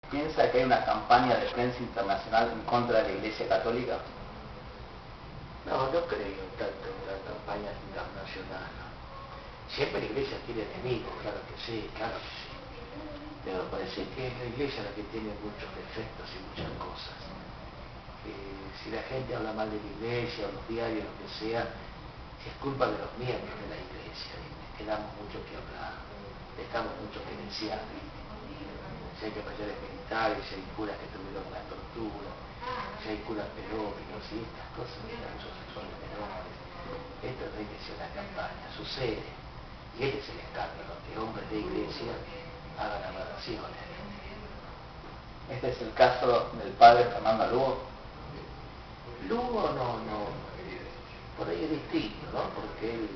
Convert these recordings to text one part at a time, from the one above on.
¿Piensa que hay una campaña de prensa internacional en contra de la Iglesia Católica? No, no creo tanto en una campaña internacional. Siempre la Iglesia tiene enemigos, claro que sí, claro que sí. Pero me parece que es la Iglesia la que tiene muchos defectos y muchas cosas. Si la gente habla mal de la Iglesia, o los diarios, lo que sea, es culpa de los miembros de la Iglesia. Que damos mucho que hablar, dejamos mucho que desear. Si hay capitanes militares, si hay curas que tuvieron una tortura, si hay curas pedófilos y estas cosas de abusos sexuales menores. Esto no hay que ser una campaña, sucede. Y este es el escándalo, que hombres de iglesia hagan aberraciones. Este es el caso del padre Fernando Lugo. Lugo no, por ahí es distinto, ¿no? Porque él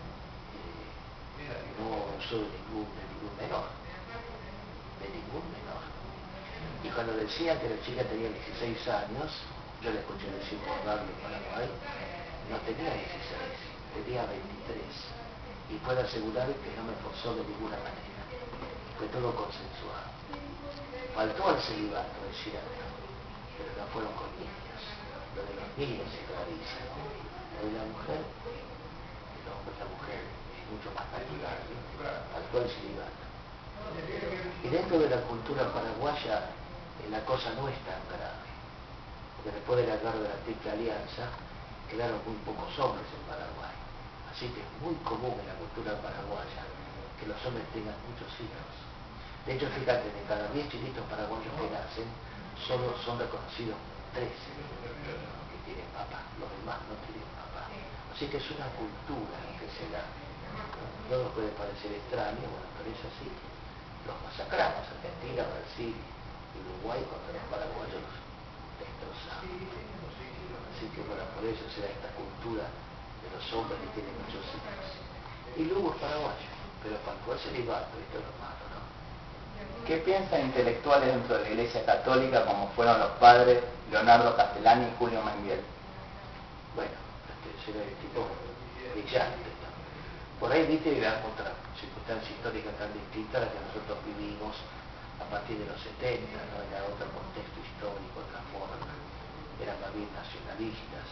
no usó de ningún menor. Y cuando decían que la chica tenía 16 años, yo le escuché decir por radio en Paraguay, no tenía 16, tenía 23. Y puedo asegurar que no me forzó de ninguna manera. Fue todo consensuado. Faltó al celibato, es cierto, pero no fueron con niños. Lo de los niños es clarísimo. Lo de la mujer, el hombre, la mujer, es mucho más natural. Faltó al celibato. Y dentro de la cultura paraguaya la cosa no es tan grave, porque después de la guerra de la Triple Alianza quedaron muy pocos hombres en Paraguay, así que es muy común en la cultura paraguaya que los hombres tengan muchos hijos. De hecho, fíjate, de cada 10 chinitos paraguayos que nacen, solo son reconocidos 13 que tienen papá, los demás no tienen papá. Así que es una cultura que se da. No nos puede parecer extraño, bueno, pero es así. Los masacramos, Argentina, Brasil, Uruguay, contra los paraguayos los destrozamos. Así que bueno, por eso se da esta cultura de los hombres que tienen muchos hijos. Y luego es paraguayo, pero faltó el celibato, esto es lo malo, ¿no? ¿Qué piensan intelectuales dentro de la Iglesia Católica como fueron los padres Leonardo Castellani y Julio Manguel? Bueno, será el tipo brillante, ¿no? Por ahí viste que era otra circunstancia histórica tan distinta a la que nosotros vivimos a partir de los 70, ¿no? Era otro contexto histórico, otra forma. Eran más bien nacionalistas,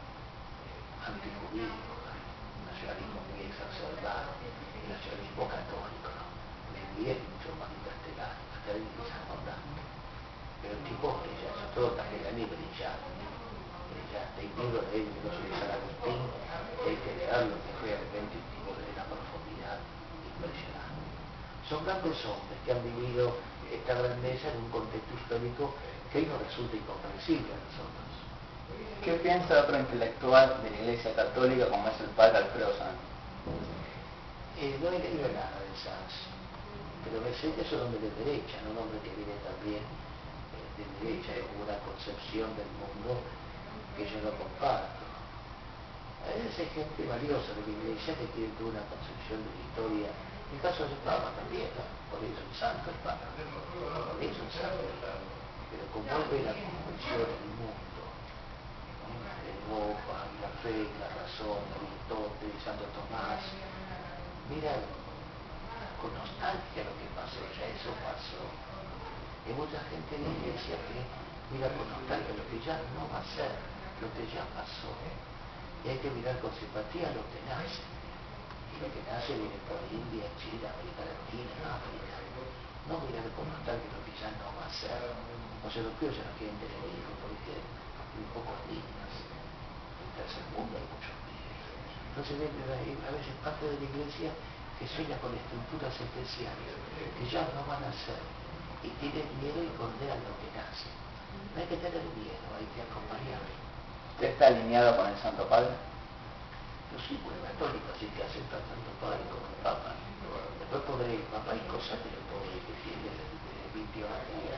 antijudíos, nacionalismo muy exacerbado, el nacionalismo católico, ¿no? Bien mucho más castellano, hasta ahí quizás no tanto. Pero el tipo brillante, sobre todo Castellani brillante. Hay libros de él que no suele ser Agustín, que hay que leerlo, que realmente un tipo de una profundidad impresionante. Son grandes hombres que han vivido esta grandeza en un contexto histórico que hoy nos resulta incomprensible a nosotros. ¿Qué piensa de otro intelectual de la Iglesia Católica como es el padre Alfredo Sanz? No he leído nada de Sanz, pero me sé que es un hombre de derecha, no un hombre que viene también de derecha, es una concepción del mundo que yo no comparto. A veces hay gente valiosa de la Iglesia que tiene toda una concepción de la historia. En el caso del Papa también, ¿no? Por eso el santo el Papa, por eso el santo. Pero como él ve la concepción del mundo, ¿no? Europa, la fe, la razón, Aristóteles, Santo Tomás, mira con nostalgia lo que pasó, ya eso pasó. Hay mucha gente en la Iglesia que mira con nostalgia lo que ya no va a ser, lo que ya pasó. Y hay que mirar con simpatía lo que nace. Y lo que nace viene por India, China, América Latina, África. No mirar con nostalgia lo que ya no va a ser. Los europeos ya no quieren tener hijos porque hay pocos niños. En el tercer mundo hay muchos niños. Entonces hay a veces parte de la Iglesia que sueña con estructuras especiales que ya no van a ser. Y tienen miedo y condenan lo que nace. No hay que tener miedo, hay que acompañar. ¿Usted está alineado con el Santo Padre? Yo soy muy católico, así que acepto al Santo Padre como el Papa. Después podré, papá y cosas que lo puedo discutir de mi teología.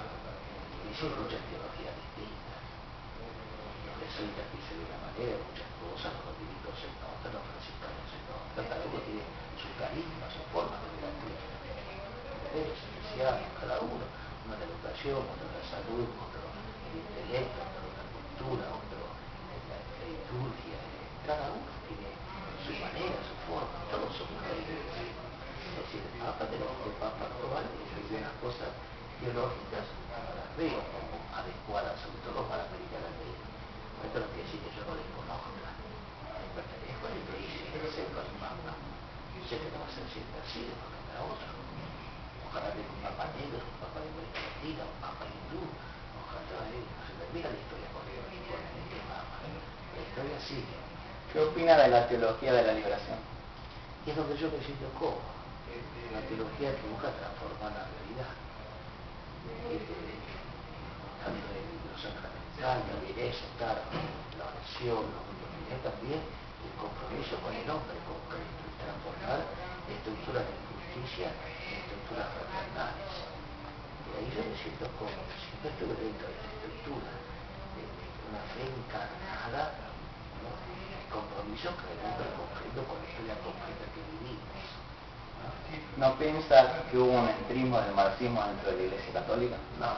Y sí, muchas teologías distintas. Los jesuitas dicen de una manera, muchas cosas, los dominicos en otra, los franciscanos en otra. Cada uno tiene su carisma, su forma de ver a Cristo. Es especial, cada uno. Uno de la educación, otro de la salud, otro el intelecto, otro de la cultura, otro la liturgia. Cada uno tiene su manera, su forma, todos somos reyes. Es decir, el Papa actual dice algunas cosas teológicas, las veo como adecuadas, sobre todo para América Latina. Esto no quiere decir que yo no desconozca. Pertenezco a la iglesia, acepto al Papa. Sé que no va a ser siempre así, después vendrá otro. Ojalá tenga un Papa negro, un Papa de América Latina, un Papa hindú. Ojalá no se termina la historia con este Papa. La historia sigue. ¿Qué opina de la teología de la liberación? Y es donde yo me siento cómodo. Una teología que busca transformar la realidad. Tanto en lo sacramental, la belleza, claro, la oración, también el compromiso con el hombre concreto, y transformar estructuras de justicia en estructuras fraternales. Y ahí yo me siento cómodo, siempre estuve dentro de esta estructura, de una fe encarnada, ¿no? El compromiso con el hombre concreto, con la historia concreta que vivimos. ¿No piensa que hubo un entrismo del marxismo dentro de la Iglesia Católica? No,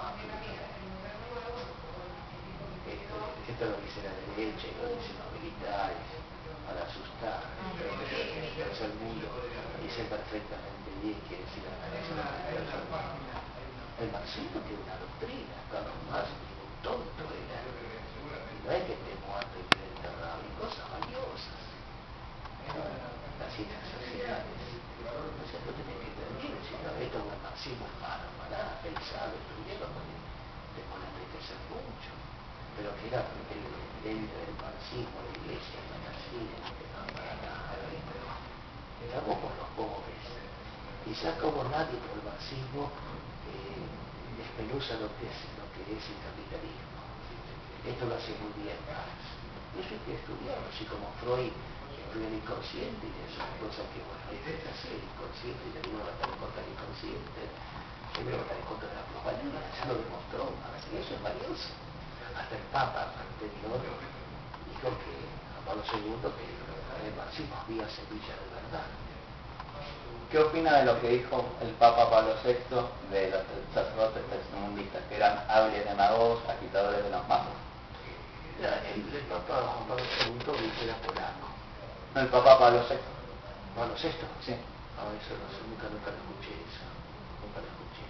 esto lo dice la derecha y lo dicen los militares para asustar. El tercer mundo dice perfectamente bien que decir la nación del tercer mundo. El marxismo tiene una doctrina, Carlos Marx es un tonto era. Y no es que esté muerto y esté enterrado, y cosas valiosas. Las ciencias sociales. No sé, tú tienes que venir diciendo esto es el marxismo es malo, para pensar, estudiar, te pone a enriquecer mucho. Pero que era dentro del marxismo, la iglesia, no era así, no para nada. Estamos por los pobres. Quizás como nadie por el marxismo desmenuza lo que es el capitalismo. Esto lo hace muy bien Marx. Y eso hay que estudiarlo, así como Freud estudia el inconsciente y esas cosas que bueno, esto es así, el inconsciente, y le digo a estar en contra del inconsciente, le va a estar en contra de la plusvalía, ya lo demostró Marx, y eso es valioso. Hasta el Papa anterior dijo que a Pablo II que el marxismo había semilla de verdad. ¿Qué opina de lo que dijo el Papa Pablo VI de los sacerdotes tercermundistas, que eran hábiles demagogos, agitadores de las masas? El Papa Juan Pablo II dijo que era polaco. No, el Papa Pablo VI. ¿Pablo VI? Sí. No, eso no sé, nunca lo escuché eso. Nunca lo escuché.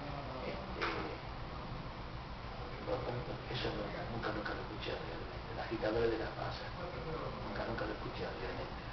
Eso nunca lo escuché realmente. El agitador de las masas. Nunca lo escuché realmente.